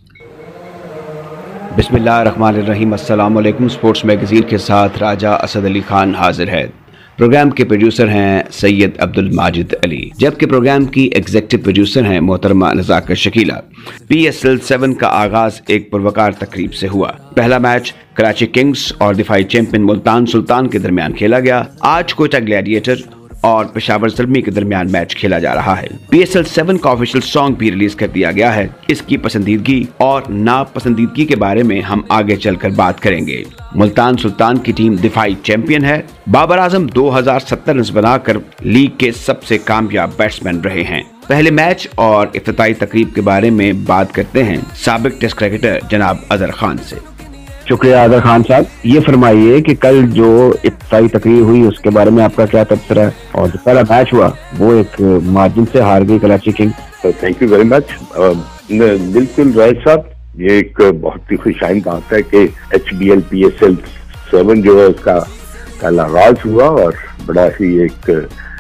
बिस्मिल्लाहिर्रहमानिर्रहीम। अस्सलाम वालेकुम। स्पोर्ट्स मैगज़ीन के साथ राजा असद अली खान हाजिर है। प्रोग्राम के प्रोड्यूसर हैं सैयद अब्दुल माजिद अली, जबकि प्रोग्राम की एग्जीक्यूटिव प्रोड्यूसर हैं मोहतरमा नज़ाकत शकीला। PSL 7 का आगाज एक पुरवकार तकरीब से हुआ। पहला मैच कराची किंग्स और दिफाई चैंपियन मुल्तान सुल्तान के दरमियान खेला गया। आज कोयटा ग्लैडिएटर और पेशावर ज़ल्मी के दरमियान मैच खेला जा रहा है। PSL 7 का ऑफिशियल सॉन्ग भी रिलीज कर दिया गया है। इसकी पसंदीदगी और नापसंदीदगी के बारे में हम आगे चलकर बात करेंगे। मुल्तान सुल्तान की टीम दिफाई चैंपियन है। बाबर आजम 2070 रन बनाकर लीग के सबसे कामयाब बैट्समैन रहे हैं। पहले मैच और इफ्तिताई तकरीब के बारे में बात करते हैं साबिक टेस्ट क्रिकेटर जनाब अजहर खान से। शुक्रिया अजहर खान साहब। ये फरमाइए कि कल जो इफ्तिताई तकरीर हुई उसके बारे में आपका क्या तबसरा है, और जो पहला मैच हुआ वो एक मार्जिन से हार गई Karachi Kings. Thank you very much. बिल्कुल राय साहब, ये एक बहुत ही खुशाइन बात है कि HBL PSL 7 जो है उसका कल आगाज हुआ और बड़ा ही एक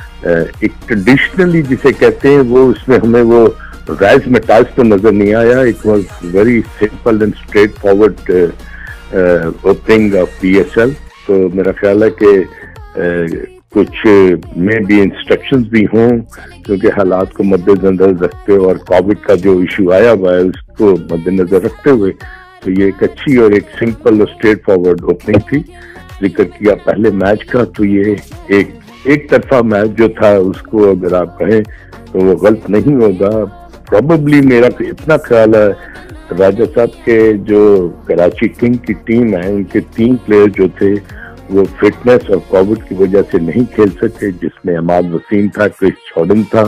ट्रेडिशनली जिसे कहते हैं वो उसमें हमें वो राइज में टाइज तो नजर नहीं आया। It was very simple and straightforward opening of PSL। तो मेरा ख्याल है कि कुछ में भी इंस्ट्रक्शंस भी हों, क्योंकि हालात को मद्देनजर रखते हुए और कोविड का जो इशू आया हुआ है उसको मद्देनजर रखते हुए तो ये एक अच्छी और एक सिंपल और स्ट्रेट फॉरवर्ड ओपनिंग थी। जिक्र किया पहले मैच का, तो ये एक तरफा मैच जो था उसको अगर आप कहें तो वो गलत नहीं होगा। प्रोबेबली मेरा इतना ख्याल है राजा साहब के जो कराची किंग की टीम है उनके 3 प्लेयर जो थे वो फिटनेस और कोविड की वजह से नहीं खेल सके, जिसमें अहमद वसीम था, क्रिस जॉर्डन था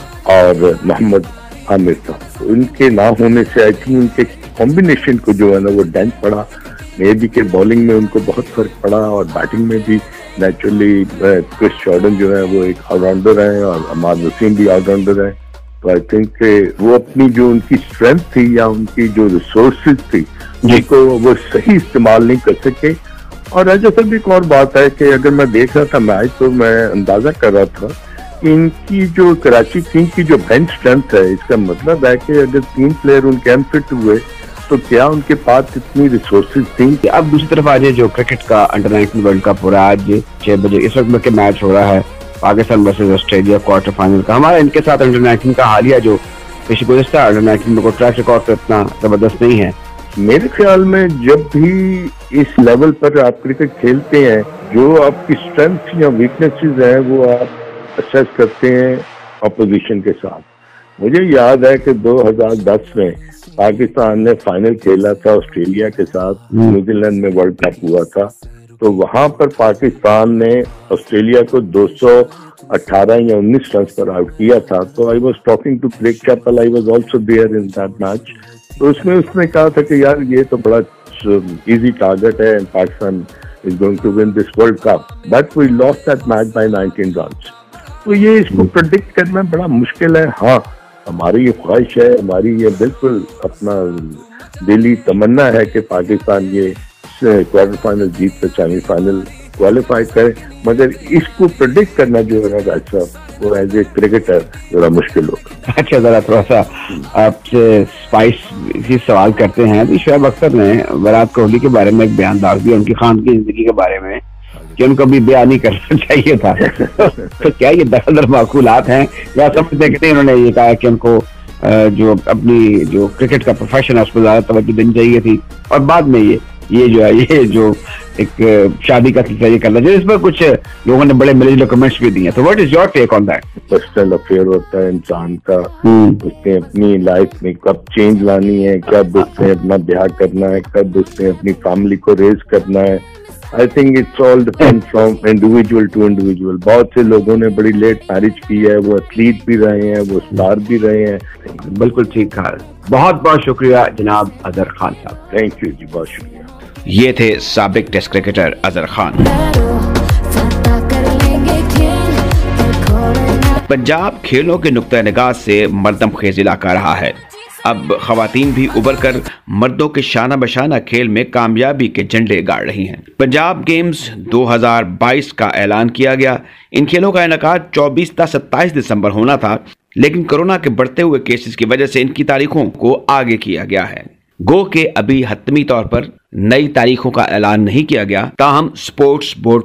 और मोहम्मद आमिर था। तो इनके ना होने से आई थिंक उनके कॉम्बिनेशन को जो है ना वो डेंट पड़ा। मे बी के बॉलिंग में उनको बहुत फर्क पड़ा और बैटिंग में भी नेचुरली क्रिस जॉर्डन जो है वो एक ऑलराउंडर है और अहमद वसीम भी ऑलराउंडर है। तो आई थिंक वो अपनी जो उनकी स्ट्रेंथ थी या उनकी जो रिसोर्सेज थी जिनको वो सही इस्तेमाल नहीं कर सके। और राजा साहब एक और बात है कि अगर मैं देख रहा था मैच तो मैं अंदाजा कर रहा था कि इनकी जो कराची किंग की जो बेंच स्ट्रेंथ है, इसका मतलब है कि अगर 3 प्लेयर उनके अनफिट हुए तो क्या उनके पास इतनी रिसोर्सेज थी। अब दूसरी तरफ आज जो क्रिकेट का अंडर 19 वर्ल्ड कप हो रहा है, आज 6 बजे इस वक्त में मैच हो रहा है Pakistan versus Australia quarter final का। हमारा इनके साथ अंडर 19 का हालिया जो पिछले गुज़िश्ता अंडर 19 में कोई ट्रैक रिकॉर्ड तो इतना जबरदस्त नहीं है। मेरे ख्याल में जब भी इस लेवल पर आप क्रिकेट खेलते हैं, जो आपकी स्ट्रेंथ या वीकनेसेस है वो आप असेस करते हैं अपोजिशन के साथ। मुझे याद है कि 2010 में पाकिस्तान ने फाइनल खेला था ऑस्ट्रेलिया के साथ, न्यूजीलैंड में वर्ल्ड कप हुआ था। तो वहां पर पाकिस्तान ने ऑस्ट्रेलिया को 218 या 19 रन पर आउट किया था। तो I was talking to Craig Chappell, I was also there in that match. तो उसमें उसने कहा था कि यार ये तो बड़ा इजी टारगेट है and Pakistan is going to win this world cup, but we lost that match by 19 runs. तो ये इसको प्रेडिक्ट करना बड़ा मुश्किल है। हाँ, हमारी ये ख्वाहिश है, हमारी ये बिल्कुल अपना दिली तमन्ना है कि पाकिस्तान ये क्वार्टर फाइनल जीत कर सेमीफाइनल क्वालिफाई करे, मगर इसको प्रेडिक्ट करना जो है ना साहब वो एज ए क्रिकेटर जरा मुश्किल होगा। अच्छा, जरा थोड़ा सा आपसे स्पाइस इसी सवाल करते हैं। अभी शोएब अख्तर ने विराट कोहली के बारे में एक बयान डाल दिया, उनकी खान की जिंदगी के बारे में, कि उनको भी बयान नहीं करना चाहिए था। तो क्या ये दखल माकूलात हैं या समझते हैं कि उन्होंने ये कहा कि उनको जो अपनी जो क्रिकेट का प्रोफेशन है उस पर ज्यादा तवज्जो देनी चाहिए थी, और बाद में ये जो एक शादी का सिलसिला ये करना चाहिए। इस पर कुछ लोगों ने बड़े मिले कमेंट्स भी दिए। तो what is your take on that? Personal affair होता है इंसान का, उसने अपनी लाइफ में कब चेंज लानी है, कब उसने अपना ब्याह करना है, कब उसने अपनी फैमिली को रेज करना है। I think it's all depend from individual to individual. बहुत से लोगों ने बड़ी लेट मैरिज की है, वो एथलीट भी रहे हैं, वो स्टार भी रहे हैं। बिल्कुल ठीक कहा। बहुत बहुत शुक्रिया जनाब अजहर खान साहब। थैंक यू जी, बहुत शुक्रिया। ये थे साबिक टेस्ट क्रिकेटर अजहर खान। पंजाब खेलों के नुक्ता निगाह से मर्दमखेज इलाका रहा है। अब खवातीन भी उबर कर मर्दों के शाना बशाना खेल में कामयाबी के झंडे गाड़ रही हैं। पंजाब गेम्स 2022 का ऐलान किया गया। इन खेलों का इनेकाद 24 से 27 दिसंबर होना था, लेकिन कोरोना के बढ़ते हुए केसेस की वजह से इनकी तारीखों को आगे किया गया है। गो के अभी हतमी तौर पर नई तारीखों का ऐलान नहीं किया गया, ताहम स्पोर्ट्स बोर्ड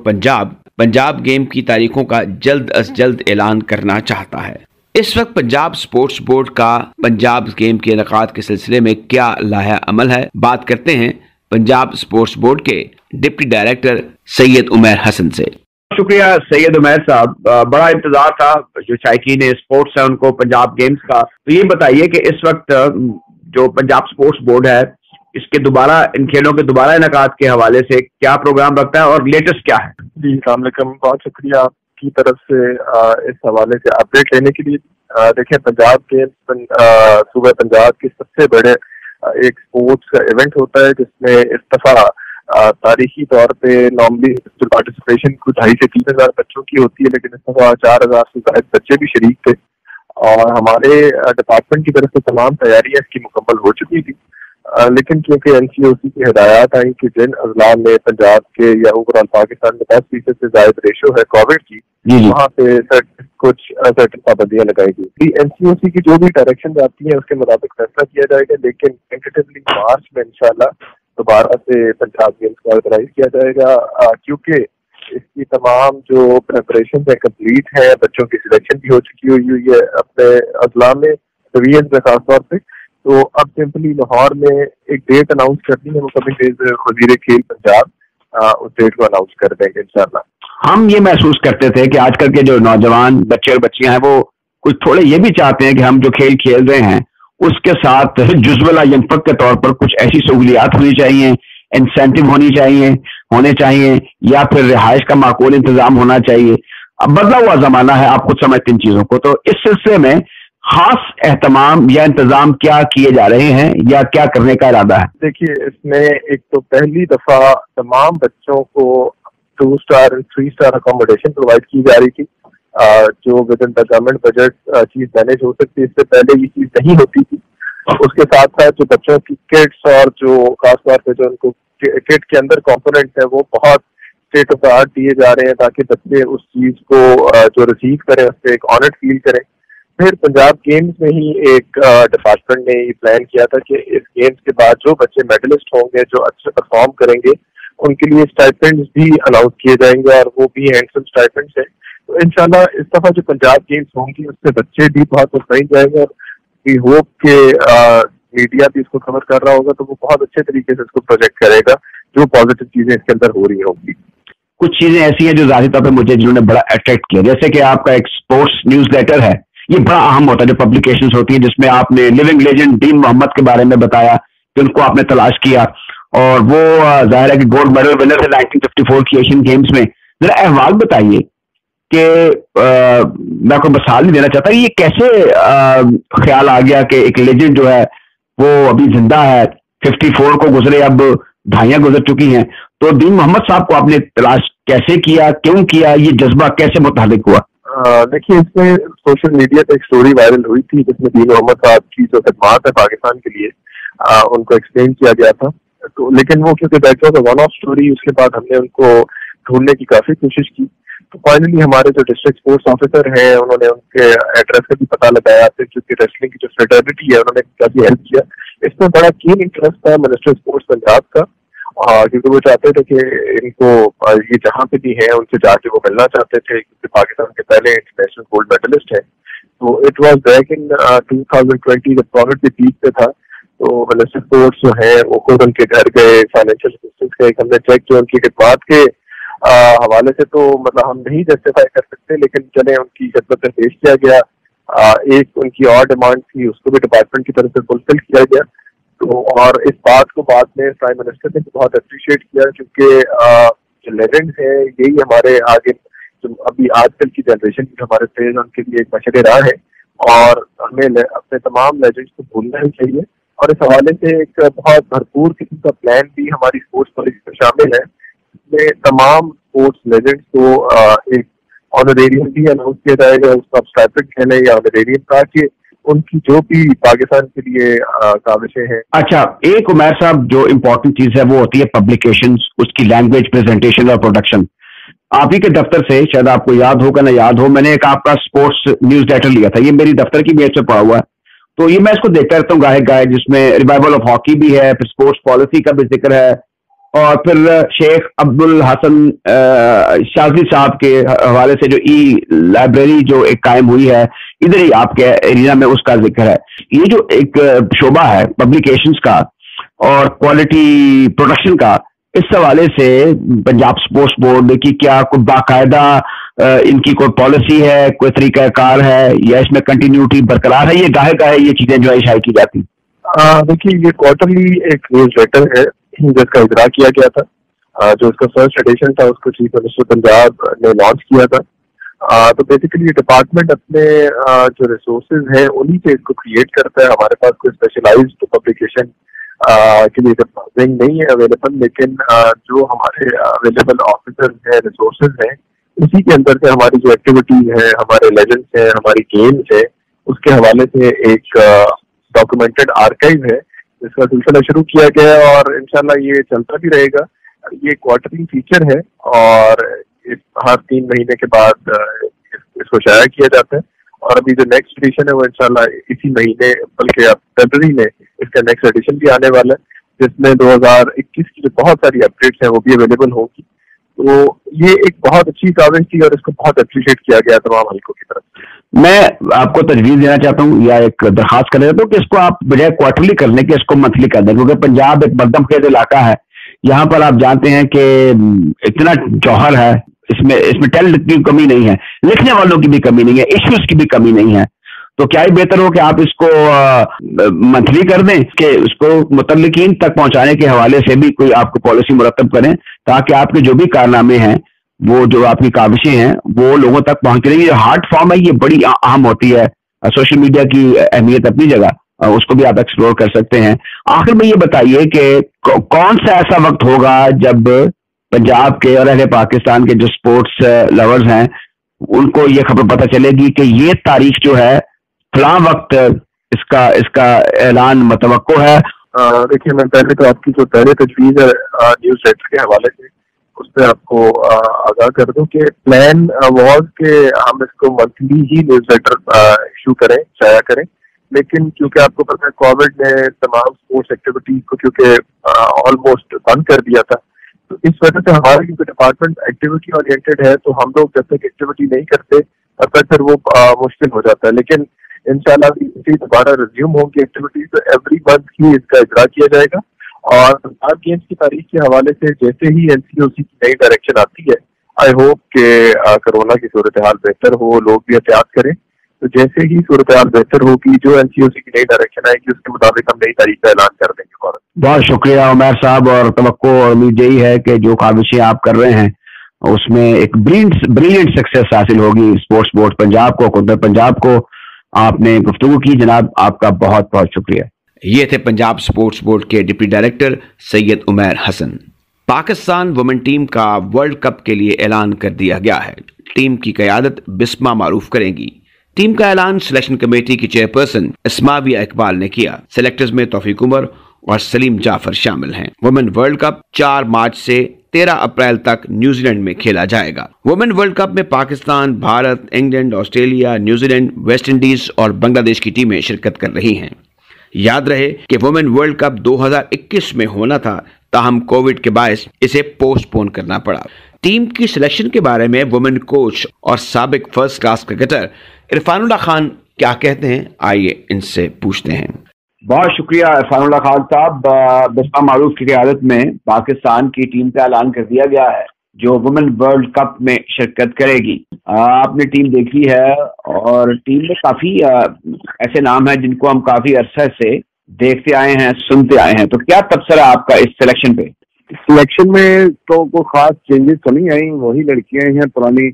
पंजाब गेम की तारीखों का जल्द अज जल्द ऐलान करना चाहता है। इस वक्त पंजाब स्पोर्ट्स बोर्ड का पंजाब गेम के इनेकाद के सिलसिले में क्या लाया अमल है, बात करते हैं पंजाब स्पोर्ट्स बोर्ड के डिप्टी डायरेक्टर सैयद उमैर हसन से। शुक्रिया सैयद उमैर साहब। बड़ा इंतजार था जो शायकीन स्पोर्ट्स है उनको पंजाब गेम्स का। तो ये बताइए कि इस वक्त जो पंजाब स्पोर्ट्स बोर्ड है इसके दोबारा इन खेलों के दोबारा इनेकाद के हवाले से क्या प्रोग्राम रखता है और लेटेस्ट क्या है? जी अस्सलाम वालेकुम, बहुत शुक्रिया आपकी तरफ से इस हवाले से अपडेट लेने के लिए। देखिए पंजाब गेम्स सूबा पंजाब के सबसे बड़े एक स्पोर्ट्स का इवेंट होता है जिसमें इस दफा तारीखी तौर पे नॉर्मली पार्टिसिपेशन कुछ 2,500 से 3,000 बच्चों की होती है, लेकिन इस दफा 4,000 से ज्यादा बच्चे भी शरीक थे और हमारे डिपार्टमेंट की तरफ से तमाम तैयारियां इसकी मुकम्मल हो चुकी थी। लेकिन क्योंकि NCOC की हिदायत आई कि जिन अजला में पंजाब के या ओवरऑल पाकिस्तान में 10% से ज्यादा रेशो है कोविड की, वहाँ पे कुछ सर्टेन पाबंदियां लगाई गई। NCOC की जो भी डायरेक्शन आती है उसके मुताबिक फैसला किया जाएगा, लेकिन टेंटेटिवली मार्च में इंशाल्लाह दोबारा से पंजाब गेम्स को ऑर्गेनाइज किया जाएगा, क्योंकि इसकी तमाम जो प्रेपरेशन है कंप्लीट है, बच्चों की सिलेक्शन भी हो चुकी हुई है अपने अजला में, डिवीजन में खासतौर पे। तो अब सिंपली लाहौर में एक डेट अनाउंस करनी है, वो कभी वजीर खेल पंजाब उस डेट को अनाउंस कर देंगे इंशाल्लाह। हम ये महसूस करते थे कि आजकल के जो नौजवान बच्चे और बच्चियां हैं वो कुछ थोड़े ये भी चाहते हैं कि हम जो खेल खेल रहे हैं उसके साथ जुज़वला यंफक के तौर पर कुछ ऐसी सहूलियात होनी चाहिए, इंसेंटिव होने चाहिए या फिर रिहाइश का माकूल इंतजाम होना चाहिए। अब बदला हुआ जमाना है, आप खुद समझते इन चीजों को, तो इस सिलसिले में खास एहतमाम या इंतजाम क्या किए जा रहे हैं या क्या करने का इरादा है? देखिए इसमें एक तो पहली दफा तमाम बच्चों को 2 स्टार और 3 स्टार अकोमोडेशन प्रोवाइड की जा रही थी, जो within the government budget चीज मैनेज हो सकती है। इससे पहले ये चीज नहीं होती थी। उसके साथ साथ जो बच्चों की किट्स और जो खासतौर पे जो उनको किट के अंदर कंपोनेंट है वो बहुत स्टेट ऑफ द आर्ट दिए जा रहे हैं ताकि बच्चे उस चीज को जो रिसीव करें उससे एक ऑनर्ड फील करें। फिर पंजाब गेम्स में ही एक डिपार्टमेंट ने ये प्लान किया था कि इस गेम्स के बाद जो बच्चे मेडलिस्ट होंगे, जो अच्छे परफॉर्म करेंगे, उनके लिए स्टाइपेंड्स भी अनाउंस किए जाएंगे और वो भी हैंडसम स्टाइपेंड्स हैं। तो इंशाल्लाह इस दफा जो पंजाब गेम्स होंगी उससे बच्चे भी बहुत मुतमईन जाएंगे और वी होप के मीडिया भी इसको कवर कर रहा होगा तो वो बहुत अच्छे तरीके से इसको प्रोजेक्ट करेगा, जो पॉजिटिव चीजें इसके अंदर हो रही होंगी। कुछ चीजें ऐसी हैं जो जाहिर तौर पर मुझे जिन्होंने बड़ा अट्रैक्ट किया, जैसे कि आपका एक स्पोर्ट्स न्यूज लेटर है, ये बड़ा अहम होता है जो पब्लिकेशंस होती है, जिसमें आपने लिविंग लेजेंड दीन मोहम्मद के बारे में बताया कि उनको आपने तलाश किया और वो जाहिर है कि गोल्ड मेडल विनर थे 1954 की एशियन गेम्स में। जरा अहवाल बताइए कि मैं आपको मिसाल नहीं देना चाहता, ये कैसे ख्याल आ गया कि एक लेजेंड जो है वो अभी जिंदा है, 54 को गुजरे अब 2.5 गुजर चुकी हैं, तो दीन मोहम्मद साहब को आपने तलाश कैसे किया, क्यों किया, ये जज्बा कैसे मुताबिक हुआ? देखिए इसमें सोशल मीडिया पे एक स्टोरी वायरल हुई थी जिसमें दीन मोहम्मद साहब की जो खदमात है पाकिस्तान के लिए उनको एक्सप्लेन किया गया था। तो लेकिन वो क्योंकि that was a one off story, उसके बाद हमने उनको ढूंढने की काफी कोशिश की। तो फाइनली हमारे जो डिस्ट्रिक्ट स्पोर्ट्स ऑफिसर हैं उन्होंने उनके एड्रेस का भी पता लगाया, फिर क्योंकि रेसलिंग की जो फ्रेटर्निटी है उन्होंने काफी हेल्प किया। इसमें बड़ा कीन इंटरेस्ट था मिनिस्टर स्पोर्ट्स पंजाब का, क्योंकि वो चाहते थे कि इनको ये जहाँ पे भी हैं उनसे जाके वो मिलना चाहते थे, क्योंकि पाकिस्तान के पहले इंटरनेशनल गोल्ड मेडलिस्ट है। तो इट वाज बैक इन 2020 जब कोविड के पीक पे था, तो मिनिस्टर स्पोर्ट्स जो है वो खुद उनके घर गए, फाइनेंशियल असिस्टेंस का एक हमने चेक किया उनकी खिदमत के हवाले से। तो मतलब हम नहीं जस्टिफाई कर सकते, लेकिन चले उनकी खिदमत में पेश किया गया। एक उनकी और डिमांड थी, उसको भी डिपार्टमेंट की तरफ से फुलफिल किया गया। तो और इस बात को बाद में प्राइम मिनिस्टर ने बहुत अप्रिशिएट किया, क्योंकि जो लेजेंड है यही हमारे आगे जो अभी आजकल की जनरेशन की हमारे तेज उनके लिए एक मशरे राह है और हमें अपने तमाम लेजेंड्स को भूलना ही चाहिए। और इस हवाले से एक बहुत भरपूर किस्म का प्लान भी हमारी स्पोर्ट्स पॉलिसी में शामिल है, जिसमें तमाम स्पोर्ट्स लेजेंड्स को एक ऑनरेरियम भी अनाउंस किया जाएगा, उसका स्टाइपेंड कहने या ऑनरेरियम का, कि उनकी जो भी पाकिस्तान के लिए काविशें हैं। अच्छा, एक उमैर साहब जो इम्पोर्टेंट चीज है वो होती है पब्लिकेशंस, उसकी लैंग्वेज प्रेजेंटेशन और प्रोडक्शन। आप ही के दफ्तर से, शायद आपको याद होगा ना याद हो, मैंने एक आपका स्पोर्ट्स न्यूज लेटर लिया था, ये मेरी दफ्तर की मेज पे पड़ा हुआ है तो ये मैं इसको देखता रहता हूँ गाहे गाहे, जिसमें रिवाइवल ऑफ हॉकी भी है, फिर स्पोर्ट्स पॉलिसी का भी जिक्र है, और फिर शेख अब्दुल हसन शाजी साहब के हवाले से जो ई लाइब्रेरी जो एक कायम हुई है इधर ही आपके एरिया में, उसका जिक्र है। ये जो एक शोबा है पब्लिकेशंस का और क्वालिटी प्रोडक्शन का, इस हवाले से पंजाब स्पोर्ट्स बोर्ड की क्या कोई बाकायदा इनकी कोई पॉलिसी है, कोई तरीकाकार है, या इसमें कंटिन्यूटी बरकरार है? ये गाहे गाहे ये चीजें जो है शायद की जाती? देखिए, ये क्वार्टरली एक न्यूज लेटर है जिसका इजरा किया गया था। जो उसका फर्स्ट एडिशन था उसको चीफ मिनिस्टर पंजाब ने लॉन्च किया था। तो बेसिकली ये डिपार्टमेंट अपने जो रिसोर्सेज हैं उन्हीं से इसको क्रिएट करता है। हमारे पास कोई स्पेशलाइज्ड पब्लिकेशन के लिए विंग नहीं है अवेलेबल, लेकिन जो हमारे अवेलेबल ऑफिसर्स हैं, रिसोर्सेज हैं, उसी के अंदर से हमारी जो एक्टिविटीज है, हमारे लेजेंड्स हैं, हमारी गेम्स है, उसके हवाले से एक डॉक्यूमेंटेड आर्काइव है जिसका सिलसिला शुरू किया गया है और इंशाल्लाह ये चलता भी रहेगा। ये क्वार्टरली फीचर है और हर 3 महीने के बाद इसको शाया किया जाता है। और अभी जो नेक्स्ट एडिशन है वो इंशाल्लाह इसी महीने, बल्कि अब फरवरी में इसका नेक्स्ट एडिशन भी आने वाला है, जिसमें 2021 की जो बहुत सारी अपडेट्स हैं वो भी अवेलेबल होगी। तो ये एक बहुत अच्छी काविश थी और इसको बहुत अप्रिशिएट किया गया तमाम हल्कों की तरफ। मैं आपको तजवीज देना चाहता हूँ या एक दरखास्त कर देता हूँ कि इसको आप बजाय क्वार्टरली करने के इसको मंथली कर दें, क्योंकि पंजाब एक मध्यम खेज इलाका है। यहाँ पर आप जानते हैं कि इतना जौहर है, इसमें टैलेंट की कमी नहीं है, लिखने वालों की भी कमी नहीं है, इश्यूज की भी कमी नहीं है। तो क्या ही बेहतर हो कि आप इसको मंथली कर दें, कि उसको मुतल्लिकीन तक पहुंचाने के हवाले से भी कोई आपको पॉलिसी मुरतब करें, ताकि आपके जो भी कारनामे हैं, वो जो आपकी काविशें हैं, वो लोगों तक पहुंच रही है। हार्ड फॉर्म है, ये बड़ी अहम होती है। सोशल मीडिया की अहमियत अपनी जगह, उसको भी आप एक्सप्लोर कर सकते हैं। आखिर में ये बताइए कि कौन सा ऐसा वक्त होगा जब पंजाब के और अहले पाकिस्तान के जो स्पोर्ट्स लवर्स हैं उनको ये खबर पता चलेगी कि ये तारीख जो है फलां वक्त इसका ऐलान मतवक्को है? देखिए, मैं पहले तो आपकी जो पहले तजवीज है न्यूज लेटर के हवाले से, उस पर आपको आगाह कर दूं कि प्लान वाज कि हम इसको मंथली ही न्यूज लेटर इशू करें, शाया करें, लेकिन क्योंकि आपको पता है कोविड ने तमाम स्पोर्ट्स एक्टिविटीज को क्योंकि ऑलमोस्ट बंद कर दिया था, तो इस वजह से हमारा क्योंकि डिपार्टमेंट एक्टिविटी ओरिएंटेड है, तो हम लोग जब तक एक्टिविटी नहीं करते तब तक फिर वो मुश्किल हो जाता है। लेकिन इंशाल्लाह इसी दोबारा रिज्यूम होंगी एक्टिविटीज, तो एवरी मंथ ही इसका इजरा किया जाएगा। और पंजाब गेम्स की तारीख के हवाले से जैसे ही एनसीओसी की नई डायरेक्शन आती है, आई होप के कोरोना की सूरत हाल बेहतर हो, लोग भी एहतियात करें। तो जैसे ही सूरत हाल बेहतर होगी, जो एनसीओसी की नई डायरेक्शन आएगी, उसके मुताबिक हम नई तारीख का ऐलान कर देंगे। बहुत शुक्रिया उमैर साहब, और तवक्को और उम्मीद यही है कि जो काविशें आप कर रहे हैं उसमें एक ब्रिलियंट सक्सेस हासिल होगी स्पोर्ट्स बोर्ड पंजाब को, खुद पंजाब को। आपने गुफ्तगू की जनाब, आपका बहुत बहुत शुक्रिया। ये थे पंजाब स्पोर्ट्स बोर्ड के deputy director Syed Umair Hasan. Pakistan women team का वर्ल्ड कप के लिए ऐलान कर दिया गया है। टीम की क़यादत बिस्मा मारूफ करेंगी। टीम का ऐलान सिलेक्शन कमेटी की चेयरपर्सन इस्माविया इकबाल ने किया। सेलेक्टर्स में तौफीक उमर और सलीम जाफर शामिल हैं। वुमेन वर्ल्ड कप 4 मार्च से 13 अप्रैल तक न्यूजीलैंड में खेला जाएगा। वुमेन वर्ल्ड कप में Pakistan, Bharat, England, Australia, New Zealand, West Indies और बांग्लादेश की टीमें शिरकत कर रही हैं। याद रहे कि वुमेन वर्ल्ड कप 2021 में होना था, ताहम कोविड के बायस इसे पोस्टपोन करना पड़ा। टीम की सिलेक्शन के बारे में वुमेन कोच और साबिक first class cricketer Irfanullah Khan क्या कहते हैं, आइए इनसे पूछते हैं। बहुत शुक्रिया इरफानुल्लाह खान साहब। बिस्मा मारूफ की क़यादत में पाकिस्तान की टीम का ऐलान कर दिया गया है जो वुमेन वर्ल्ड कप में शिरकत करेगी। आपने टीम देखी है और टीम में काफी ऐसे नाम हैं जिनको हम काफी अरसे से देखते आए हैं, सुनते आए हैं। तो क्या तबसरा आपका इस सिलेक्शन पे? सिलेक्शन में तो कोई खास चेंजेस तो नहीं आई, वही लड़कियां हैं पुरानी।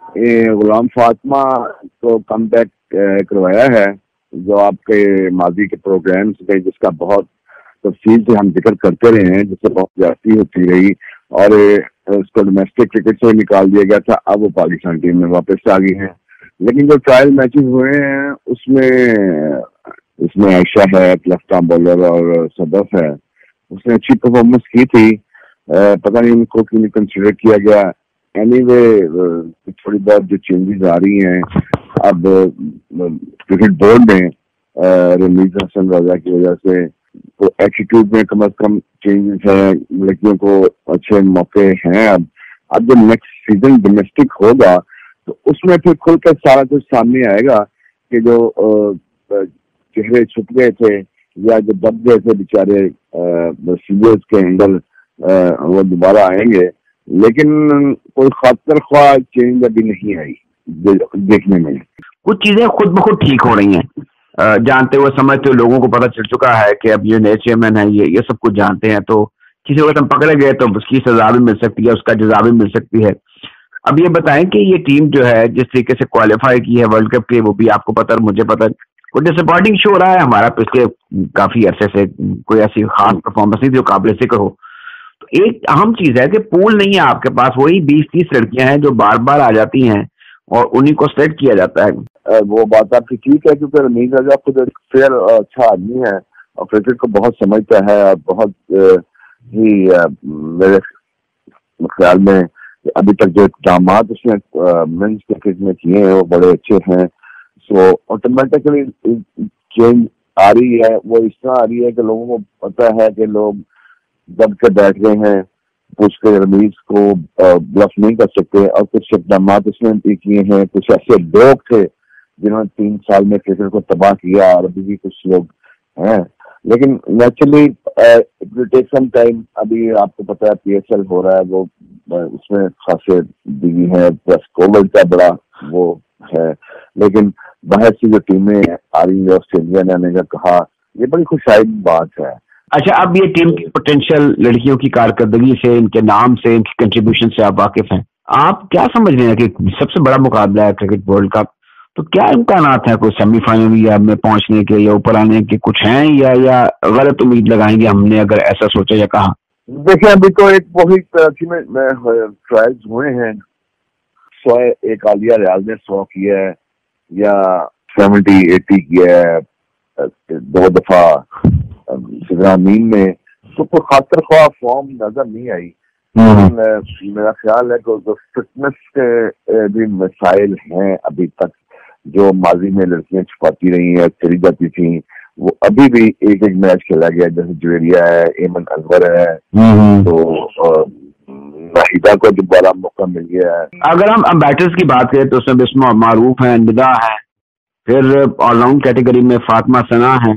गुलाम फातिमा को कम बैक करवाया है, जो आपके माजी के प्रोग्राम्स में जिसका बहुत तफसील से हम जिक्र करते रहे हैं, जिससे बहुत ज्यादती होती रही और उसको डोमेस्टिक क्रिकेट से निकाल दिया गया था। अब वो पाकिस्तान टीम में वापस आ गई हैं। लेकिन जो ट्रायल मैचेस हुए हैं उसमें आयशा है, लेफ्ट आर्म बॉलर, और सदफ है, उसने अच्छी परफॉर्मेंस की थी। पता नहीं उनको क्यों नहीं कंसिडर किया गया। एनीवे थोड़ी बहुत जो चेंजेस आ रही हैं अब क्रिकेट बोर्ड ने रमीज हसन रजा की वजह से। तो एटीट्यूड में कम से कम चेंजेस है, लड़कियों को अच्छे मौके हैं। अब जब नेक्स्ट सीजन डोमेस्टिक होगा तो उसमें फिर खुलकर सारा कुछ सामने आएगा कि जो चेहरे छुप गए थे या जो दब गए थे बेचारे सीरियल्स के एंगल, वो दोबारा आएंगे। लेकिन कोई खातर ख्वाह चेंज अभी नहीं आई देखने में। कुछ चीजें खुद ब खुद ठीक हो रही हैं, जानते हुए समझते हुए लोगों को पता चल चुका है कि अब ये नए चेयरमैन है, ये सब कुछ जानते हैं। तो किसी वक्त हम पकड़े गए तो उसकी सजा भी मिल सकती है, उसका जजा भी मिल सकती है। अब ये बताएं कि ये टीम जो है जिस तरीके से क्वालिफाई की है वर्ल्ड कप के, वो भी आपको पता है, मुझे पता है, कोई डिसअपॉइंटिंग शो रहा है हमारा पिछले काफी अरसे से। कोई ऐसी खास परफॉर्मेंस नहीं जो काबिल जिक्र हो। तो एक अहम चीज है कि पूल नहीं है आपके पास, वही 20-30 लड़कियां हैं जो बार बार आ जाती हैं और उन्हीं को सेलेक्ट किया जाता है। वो बात आपकी ठीक है, क्योंकि रमीज रजा खुद एक फेयर अच्छा आदमी है और क्रिकेट को बहुत समझता है और बहुत ही मेरे ख्याल में अभी तक जो इक़दाम उसने मेंस क्रिकेट में किए हैं वो बड़े अच्छे हैं। सो ऑटोमेटिकली चेंज आ रही है, वो इस तरह आ रही है कि लोगों को पता है कि लोग दब के बैठ गए हैं, उसके रमीज को ब्लफ नहीं कर सकते। और कुछ इक़दाम उसने भी किए हैं, कुछ ऐसे लोग थे जिन्होंने 3 साल में क्रिकेट को तबाह किया और अभी भी कुछ लोग हैं। लेकिन naturally it will take some time. अभी आपको पता है PSL हो रहा है, वो उसमें खासे बिजी है, प्लस कोविड का बड़ा वो है। लेकिन बाहर से जो टीमें आ रही है, ऑस्ट्रेलिया ने आने का कहा, ये बड़ी खुशहाली बात है। अच्छा, अब ये टीम की पोटेंशियल लड़कियों की कारकर्दगी से, इनके नाम से, इनकी कंट्रीब्यूशन से आप वाकिफ हैं। आप क्या समझ रहे हैं कि सबसे बड़ा मुकाबला है क्रिकेट वर्ल्ड कप, तो क्या इम्कानात है कोई सेमीफाइनल या में पहुंचने के या ऊपर आने के कुछ हैं, या गलत उम्मीद लगाएंगे हमने अगर ऐसा सोचा या कहा? देखिए, अभी तो एक वही ट्रायल्स हुए हैं। 100 एक आलिया रियाज ने 100 किया है या 70-80 किया है, 2 दफा सिद्धामीन में। तो कोई खातर ख्वाह फॉर्म नजर नहीं आई। मेरा ख्याल है कि फिटनेस के भी मसाइल हैं अभी तक, जो माजी में लड़कियां छुपाती रही हैं, चली जाती थी, वो अभी भी एक मैच खेला गया। जैसे जुवेरिया है, एमन अनवर है, तो नाहिदा को दोबारा मौका मिल गया है। अगर हम बैटर्स की बात करें तो उसमें बिस्मा मारूफ है, निदा है, फिर ऑलराउंड कैटेगरी में फातिमा सना है,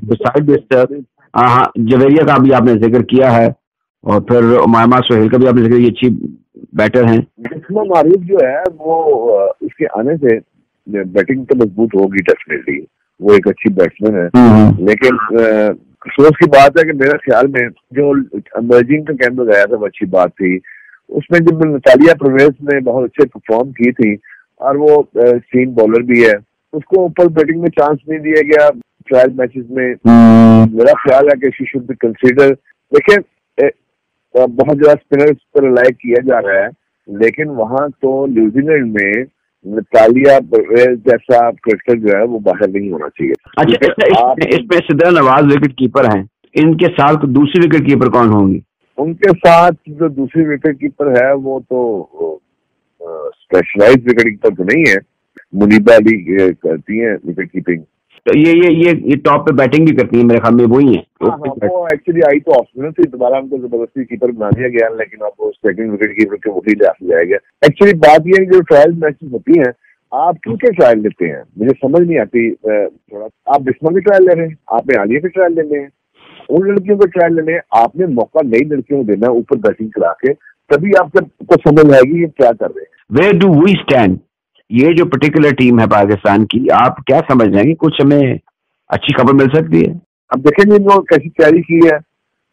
हाँ जवेरिया का भी आपने जिक्र किया है, और फिर उमामा सोहेल का भी आपने जिक्र, ये अच्छी बैटर हैं। बिस्मा मारूफ जो है वो उसके आने से बैटिंग तो मजबूत होगी डेफिनेटली, वो एक अच्छी बैट्समैन है। लेकिन अफसोस की बात है कि मेरे ख्याल में जो इमर्जिंग का कैंप गया था वो अच्छी बात थी। उसमें जब नतालिया परवेज ने बहुत अच्छे परफॉर्म की थी और वो सीन बॉलर भी है, उसको ऊपर बैटिंग में चांस नहीं दिया गया ट्रायल मैचेस में। मेरा ख्याल है कि शी शुड बी कंसीडर। देखिए, बहुत ज्यादा स्पिनर्स पर रिलाई किया जा रहा है, लेकिन वहां तो न्यूजीलैंड में नतालिया परवेज जैसा क्रिकेटर जो है वो बाहर नहीं होना चाहिए। अच्छा, इसमें सिद्रा नवाज विकेट कीपर हैं, इनके साथ दूसरी विकेट कीपर कौन होंगी? उनके साथ जो दूसरी विकेट कीपर है वो तो स्पेशलाइज्ड विकेट कीपर तो नहीं है, मुनीबा अली करती है विकेट कीपिंग। तो ये टॉप पे बैटिंग भी करती है मेरे ख्याल में, वही है। वो एक्चुअली आई तो ऑप्शनल थी, दोबारा उनको जबरदस्ती कीपर बना दिया गया, लेकिन अब वो सेकंड विकेट कीपर के वही ले जाया गया। एक्चुअली बात ये है कि जो ट्रायल मैचेस होती हैं, आप किनके ट्रायल लेते हैं मुझे समझ नहीं आती। थोड़ा आप बिस्मा की ट्रायल ले रहे हैं, आपने आलिया की ट्रायल लेने हैं, उन लड़कियों को ट्रायल लेने हैं, आपने मौका नई लड़कियों को देना है ऊपर बैटिंग करा के, तभी आपको समझ आएगी ये क्या कर रहे हैं। Where do we stand? ये जो पर्टिकुलर टीम है पाकिस्तान की, आप क्या समझ रहे हैं कि कुछ हमें अच्छी खबर मिल सकती है? अब देखेंगे इन्होंने कैसी तैयारी की है,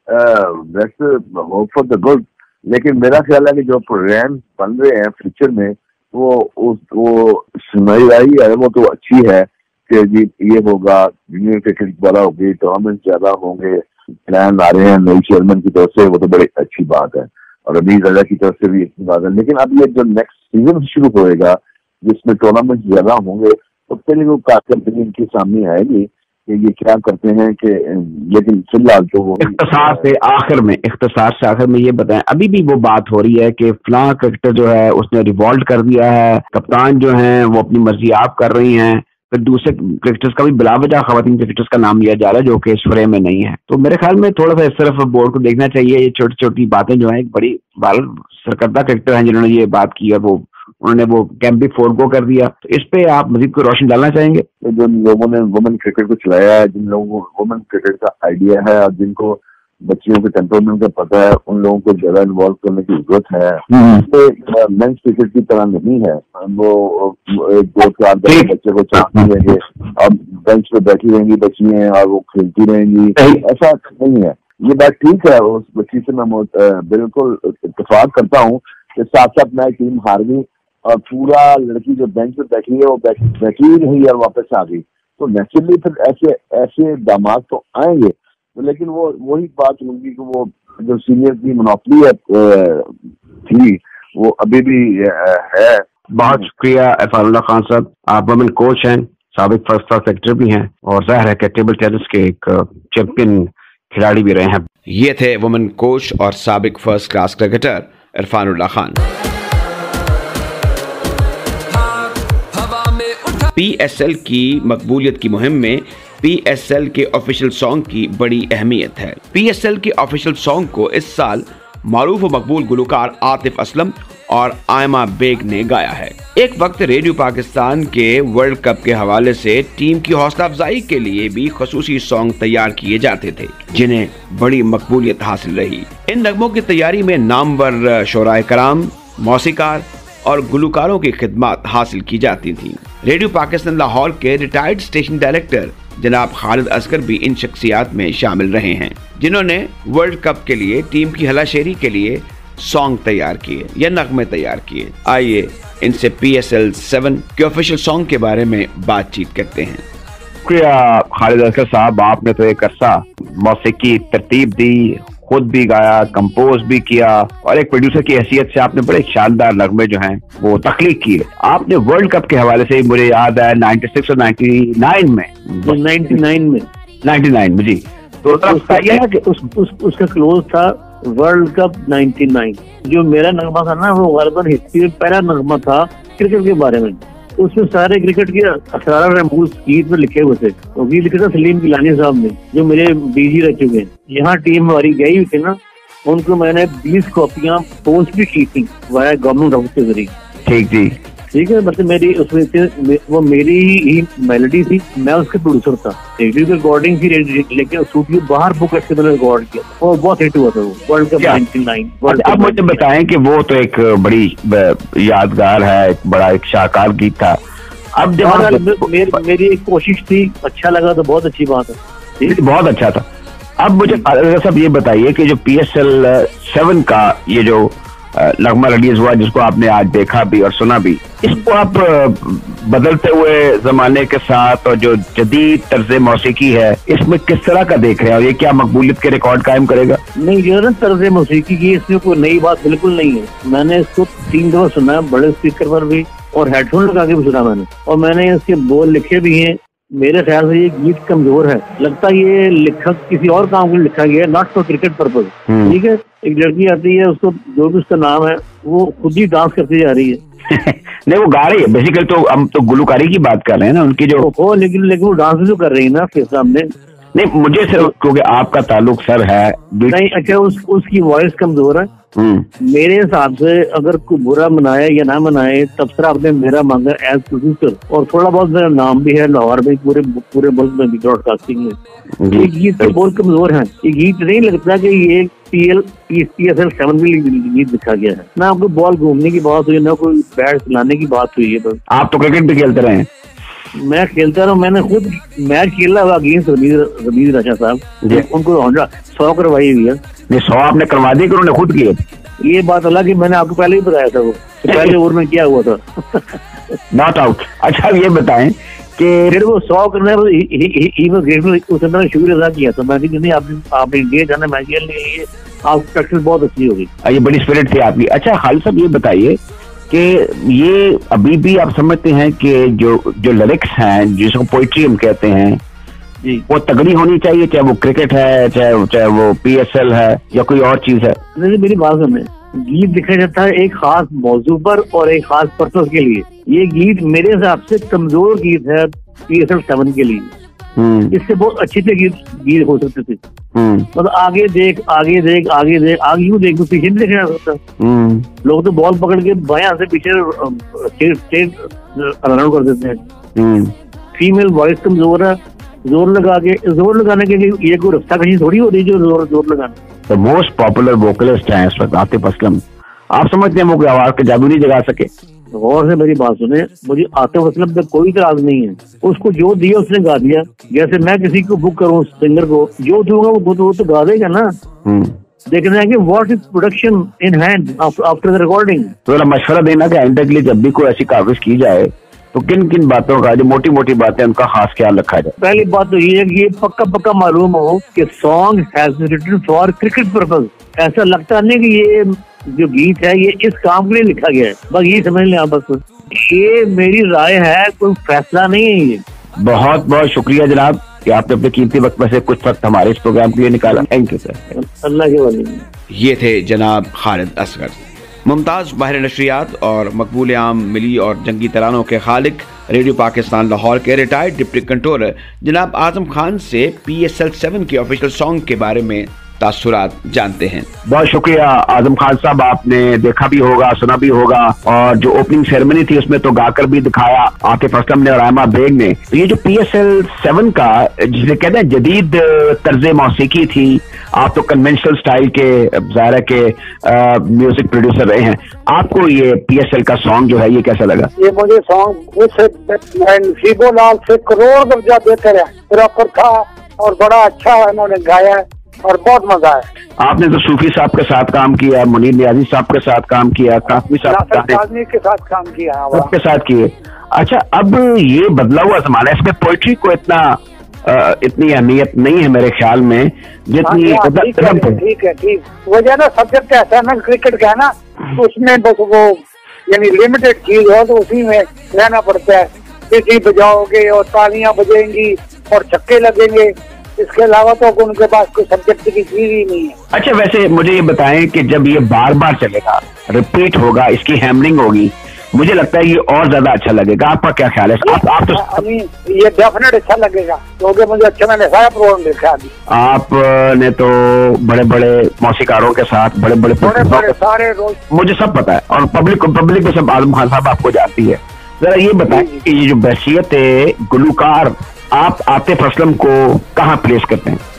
होप फॉर द गुड। लेकिन मेरा ख्याल है कि जो प्रोग्राम बन रहे हैं फ्यूचर में वो सुनाई आई है, वो तो अच्छी है कि जी ये होगा, जूनियर क्रिकेट वाला होगी, टूर्नामेंट ज्यादा होंगे, प्लान आ रहे हैं नई चेयरमैन की तरफ से, वो तो बड़ी अच्छी बात है, और रमीज रजा की तरफ से भी अच्छी बात है। लेकिन अब ये जो नेक्स्ट सीजन शुरू होएगा जिसमें टूर्नामेंट ज्यादा होंगे, उसके लिए वो कारकर्दगी इनके सामने आएगी कि ये क्या करते हैं कि, लेकिन फिलहाल तो वो इख्तिसार से आखिर में ये बताएं, अभी भी वो बात हो रही है कि फलां क्रिकेटर जो है उसने रिवॉल्ट कर दिया है, कप्तान जो है वो अपनी मर्जी आप कर रही हैं, फिर दूसरे क्रिकेटर्स का भी बिलावजह खवातीन क्रिकेटर्स का नाम लिया जा रहा है जो कि इस फ्रेम में नहीं है। तो मेरे ख्याल में थोड़ा सा इस तरफ बोर्ड को देखना चाहिए। ये छोटी छोटी बातें जो है, एक बड़ी सरकर्दा क्रिकेटर हैं जिन्होंने ये बात की और उन्होंने वो कैंप भी फोरगो कर दिया। तो इस पे आप मजीद को रोशनी डालना चाहेंगे? तो जिन लोगों ने वुमेन क्रिकेट को चलाया है, जिन लोगों को वुमेन क्रिकेट का आइडिया है और जिनको बच्चियों के टेम्परामेंट का पता है, उन लोगों को ज्यादा इन्वॉल्व करने की जरूरत है। मेंस क्रिकेट की तरह नहीं है, वो एक 2-4 बच्चे को चांस देंगे, अब बेंच पे बैठी रहेंगी बच्चियां और वो खेलती रहेंगी, ऐसा नहीं है। ये बात ठीक है, उस बच्ची से मैं बिल्कुल इत्तेफाक करता हूँ कि साथ साथ मैं टीम हार गई और पूरा लड़की जो बेंच पे बैठी है वो बैठी ही रही और वापस आ गई। तो नेचुरली फिर ऐसे दामाद तो आएंगे, लेकिन वो वही बात होगी कि वो जो सीनियर की मोनोपोली थी वो अभी भी है। बहुत शुक्रिया इरफानुल्लाह खान साहब, आप वुमेन कोच हैं, साबिक फर्स्ट क्लास सेक्रेटरी भी हैं और जाहिर है कि टेबल टेनिस के एक चैंपियन खिलाड़ी भी रहे हैं। ये थे वुमेन कोच और साबिक first class cricketer Irfanullah Khan. PSL की मकबूलियत की मुहिम में PSL के ऑफिशियल सॉन्ग की बड़ी अहमियत है। PSL के ऑफिशियल सॉन्ग को इस साल मारूफ व मकबूल गुलकार आतिफ असलम और आयमा बेग ने गाया है। एक वक्त रेडियो पाकिस्तान के वर्ल्ड कप के हवाले से टीम की हौसला अफजाई के लिए भी खसूसी सॉन्ग तैयार किए जाते थे, जिन्हें बड़ी मकबूलियत हासिल रही। इन नगमों की तैयारी में नामवर शोराए कराम, मौसीकार और गुलकारों की खिदमत हासिल की जाती थी। रेडियो पाकिस्तान लाहौर के रिटायर्ड स्टेशन डायरेक्टर जनाब खालिद असगर भी इन शख्सियात में शामिल रहे हैं, जिन्होंने वर्ल्ड कप के लिए टीम की हलाशेरी के लिए सॉन्ग तैयार किए या नगमे तैयार किए। आइए इनसे PSL 7 के ऑफिशियल सॉन्ग के बारे में बातचीत करते हैं। शुक्रिया खालिद असगर साहब, आपने तो एक अरसा मौसीकी तरतीब दी, खुद भी गाया, कंपोज भी किया और एक प्रोड्यूसर की हैसियत से आपने बड़े शानदार नगमे जो हैं वो तख्लीक किए। आपने वर्ल्ड कप के हवाले से मुझे याद है 96 और 99 में 99 में जी, तो उसका क्लोज था वर्ल्ड कप 99। जो मेरा नगमा था ना वो गलबन हिस्ट्री में पहला नगमा था क्रिकेट के बारे में। उसमें सारे क्रिकेट के असरार रमूज गीत में लिखे हुए थे। वो गीत लिखे था सलीम गिलानी साहब ने, जो मेरे DG रह चुके हैं। यहाँ टीम हमारी गई हुई थी ना, उनको मैंने 20 कॉपियां पोस्ट भी की थी वाया गवर्नमेंट ऑफिस के जरिए। ठीक है, मतलब मेरी उसमें वो मेरी ही मेलोडी थी, मैं उसके प्रोड्यूसर था। रेडियो की रिकॉर्डिंग थी, लेकिन स्टूडियो बाहर बुक करके मैंने रिकॉर्ड किया और बहुत हिट हुआ था वो वर्ल्ड कप 99। अब मुझे बताएं कि वो तो एक बड़ी यादगार है, एक बड़ा एक शाहकार गीत था। अब जब मेरी एक कोशिश थी, अच्छा लगा तो बहुत अच्छी बात है, बहुत अच्छा था। अब मुझे सब ये बताइए कि जो PSL 7 का ये जो नगमा रिलीज हुआ, जिसको आपने आज देखा भी और सुना भी, इसको आप बदलते हुए जमाने के साथ और जो जदीद तर्ज मौसीकी है, इसमें किस तरह का देख रहे हैं और ये क्या मकबूलियत के रिकॉर्ड कायम करेगा? नहीं, जो ना तर्ज मौसीकी की, इसमें कोई नई बात बिल्कुल नहीं है। मैंने इसको 3 दफा सुना, बड़े स्पीकर पर भी और हेडफोन लगा के भी सुना मैंने, और मैंने इसके बोल लिखे भी हैं। मेरे ख्याल से ये गीत कमजोर है, लगता है ये लिखा किसी और काम के लिए लिखा गया है, नॉट फॉर क्रिकेट पर्पज। ठीक है, एक लड़की आती है, उसको जो भी उसका नाम है वो खुद ही डांस करती जा रही है। नहीं, वो गा रही है बेसिकली, तो हम तो गुलकारी की बात कर रहे हैं ना, उनकी जो हो, लेकिन वो डांस भी तो कर रही है ना आपके सामने। नहीं, मुझे सिर्फ क्योंकि आपका ताल्लुक सर है नहीं, अच्छा उसकी वॉइस कमजोर है। मेरे हिसाब से अगर कोई बुरा मनाए या ना मनाए, तबसरा आपने मेरा मांगा एज प्रोड्यूसर, और थोड़ा बहुत मेरा नाम भी है लाहौर में, पूरे मुल्क में भी ब्रॉडकास्टिंग में। ये गीत तो बहुत कमजोर है। ये गीत नहीं लगता कि ये PSL 7 में गीत लिखा गया है। ना आपको बॉल घूमने की बात हुई, ना कोई बैट चलाने की बात हुई है। बस आप तो क्रिकेट भी खेलते रहे हैं। मैं खेलता रहा, मैंने खुद मैच खेला हुआ अगेंस्ट रमीज राजा साहब, उनको 100 करवाई हुई है। 100 आपने करवा दी कि उन्होंने खुद किए? ये बात अलग कि मैंने आपको पहले ही बताया था, वो पहले ओवर में क्या हुआ था। Not out. अच्छा, ये बताएं कि फिर वो 100 करने उसने मैंने शुक्र अदा किया था। मैं नहीं, आपने इंडिया जाना मैच खेलने के लिए, आपकी प्रैक्टिस बहुत अच्छी होगी। ये बड़ी स्पिरिट थी आपकी। अच्छा खालिद साहब, ये बताइए कि ये अभी भी आप समझते हैं कि जो लिरिक्स हैं, जिसको पोइट्री हम कहते हैं, वो तगड़ी होनी चाहिए, चाहे वो क्रिकेट है, चाहे वो PSL है या कोई और चीज है? नहीं, मेरी बात सुनिए, गीत लिखा जाता है एक खास मौजू पर और एक खास पर्पस के लिए। ये गीत मेरे हिसाब से कमजोर गीत है PSL 7 के लिए। इससे बहुत अच्छे से गीत हो सकते थे। मतलब आगे देख आगे देख आगे देख आगे यूं देख, पीछे नहीं देखना सकता। लोग तो बॉल पकड़ के बायां से पीछे रन आउट कर देते हैं। फीमेल वॉइस कमजोर है, जोर लगाने के लिए ये कोई रफ्ता कहीं थोड़ी हो रही जो जोर लगाने। द मोस्ट पॉपुलर वोकलिस्ट हैं इस वक्त आतिफ असलम। आप समझते हैं वो कोई आवाज का जादू नहीं जगा सके? गौर से मेरी बात सुने, मुझे आतिफ असलम पे कोई इतराज नहीं है। उसको जो दिया उसने गा दिया। जैसे मैं किसी को बुक करूँ सिंगर को, जो दूंगा वो तो गा देगा ना। देखना है कि what is production in hand after the recording. तो मशवरा देना कि आइंदा के लिए जब भी कोई ऐसी काविश की जाए तो किन किन बातों का, जो मोटी मोटी बातें उनका खास ख्याल रखा जाए। पहली बात तो ये है कि ये पक्का मालूम हो कि song has written for cricket purpose. ऐसा लगता नहीं कि ये जो गीत है ये इस काम के लिए लिखा गया है, बस ये समझ लें आप। बस ये मेरी राय है, कोई फैसला नहीं है ये। बहुत बहुत शुक्रिया जनाब कि आपने अपने कीमती वक्त में से कुछ वक्त हमारे इस प्रोग्राम के लिए निकाला। Thank you sir. अल्लाह के वली। ये थे जनाब खालिद असगर, मुमताज बाहर नशरियात और मकबूल आम मिली और जंगी तरानों के खालिक, रेडियो पाकिस्तान लाहौर के रिटायर्ड डिप्टी कंट्रोलर जनाब आजम खान से PSL 7 के ऑफिशियल सॉन्ग के बारे में तासुरात जानते हैं। बहुत शुक्रिया आजम खान साहब, आपने देखा भी होगा सुना भी होगा, और जो ओपनिंग सेरेमनी थी उसमें तो गाकर भी दिखाया आतिफ असलम ने और आयमा बेग ने। तो ये जो PSL 7 का जिसे कहते हैं जदीद तर्ज मौसीकी थी, आप तो कन्वेंशनल स्टाइल के ज़ाहिर के म्यूजिक प्रोड्यूसर रहे हैं, आपको ये PSL का सॉन्ग जो है ये कैसा लगा? ये मुझे सॉन्ग नसीबो लाल से करोड़ दर्जा बेहतर है, प्रॉपर था और बड़ा अच्छा इन्होंने गाया है और बहुत मजा आया। आपने तो सूफी साहब के साथ काम किया, मुनीर नियाजी साहब के साथ काम किया, कासमी साहब के साथ काम किया, सबके साथ किए। अच्छा, अब ये बदला हुआ जमाना, इसमें पोइट्री को इतनी अहमियत नहीं है मेरे ख्याल में जितनी। ठीक है ठीक, वो जो है ना सब्जेक्ट ऐसा है ना क्रिकेट का है ना, तो उसमें बस वो यानी लिमिटेड चीज हो तो उसी में रहना पड़ता है। सीटी बजाओगे और तालियां बजेंगी और छक्के लगेंगे, इसके अलावा तो उनके पास कोई सब्जेक्ट की चीज ही नहीं है। अच्छा, वैसे मुझे ये बताएं कि जब ये बार बार चलेगा, रिपीट होगा, इसकी हैमरिंग होगी, मुझे लगता है ये और ज्यादा अच्छा लगेगा। आपका क्या ख्याल है? आप तो ये डेफिनेट अच्छा लगेगा क्योंकि मुझे अच्छा, मैंने सारा प्रोग्राम देखा अभी। आपने तो बड़े बड़े मौसीकारों के साथ बड़े बड़े सारे रोज, मुझे सब पता है, और पब्लिक में सब आजम खान साहब आपको जाती है। जरा ये बताएं कि ये जो बहसियत गुलूकार आप आतिफ असलम को कहाँ प्लेस करते हैं?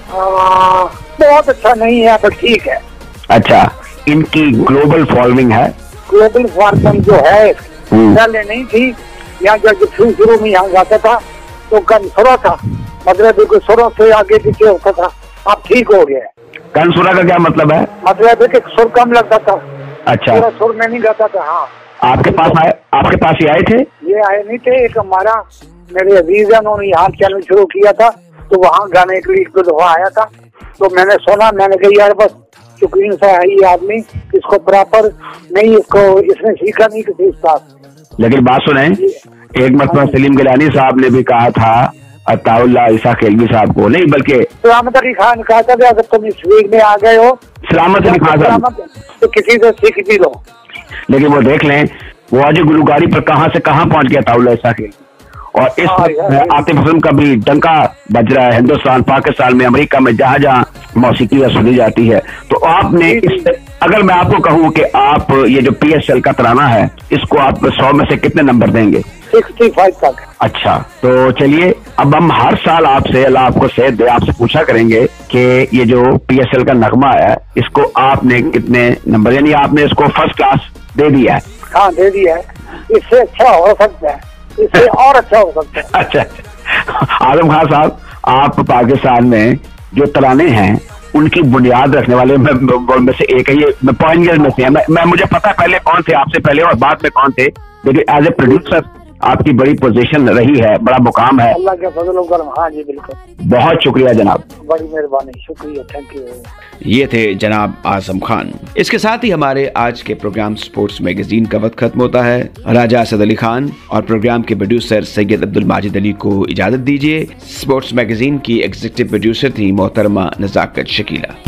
बहुत अच्छा नहीं है पर ठीक है। अच्छा, इनकी ग्लोबल फॉलोइंग है? ग्लोबल फॉलोइंग जो है पहले नहीं थी, यहाँ जब शुरू में यहाँ जाता था तो कनसुरा था, मतलब सुरों से आगे पीछे होता था, अब ठीक हो गया है। कनसुरा का क्या मतलब है? मतलब है कि सुर कम लगता था। अच्छा, सुर में नहीं गाता था। हाँ, आपके पास ये आए थे? ये आए नहीं थे, एक हमारा मेरे अजीज है, उन्होंने यहाँ चैनल शुरू किया था तो वहाँ गाने के लिए एक दफा आया था, तो मैंने सुना, मैंने कहा यार बस शुक्रिया सा है ये आदमी, इसको प्रॉपर नहीं, इसने सीखा नहीं किसी उस्ताद। लेकिन बात सुने, एक मरतबा सलीम गिलानी साहब ने भी कहा था अताउल्लाह ईसा खेलवी साहब को, नहीं बल्कि सलामत अली खान कहा था कि अगर तुम इस वीक में आ गए हो, सलामत अली खान साहब, तो किसी से सीख भी लो। लेकिन वो देख लें वो आज गुलूकारी पर कहाँ से कहाँ पहुंच गया अताउल्लाह ईसा खेलवी, और इस आतिफ असलम का भी डंका बज रहा है हिंदुस्तान, पाकिस्तान में, अमेरिका में, जहाँ जहाँ मौसीकी सुनी जाती है। तो आपने अगर मैं आपको कहूँ कि आप ये जो PSL का तराना है इसको आप 100 में से कितने नंबर देंगे? 65 तक। अच्छा, तो चलिए अब हम हर साल आपसे, अल्लाह आपको सेहत दे, आपसे पूछा करेंगे कि ये जो PSL का नगमा है इसको आपने कितने नंबर, यानी आपने इसको फर्स्ट क्लास दे दिया है? हाँ दे दिया है, इससे अच्छा हो सकता है, इससे और अच्छा हो सकता है। अच्छा, आजम खान साहब, आप पाकिस्तान में जो तराने हैं उनकी बुनियाद रखने वाले में से एक है, ये पॉइंट में से है। मैं मुझे पता है पहले कौन थे, आपसे पहले और बाद में कौन थे, लेकिन एज ए प्रोड्यूसर आपकी बड़ी पोजीशन रही है, बड़ा मुकाम है। अल्लाह के फजल और करम। हाँ जी बिल्कुल, बहुत शुक्रिया जनाब, बड़ी मेहरबानी, शुक्रिया, थैंक यू। ये थे जनाब आजम खान। इसके साथ ही हमारे आज के प्रोग्राम स्पोर्ट्स मैगजीन का वक्त खत्म होता है। राजा असद अली खान और प्रोग्राम के प्रोड्यूसर सैयद अब्दुल माजिद अली को इजाजत दीजिए। स्पोर्ट्स मैगजीन की एग्जीक्यूटिव प्रोड्यूसर थी मोहतरमा नजाकत शकीला।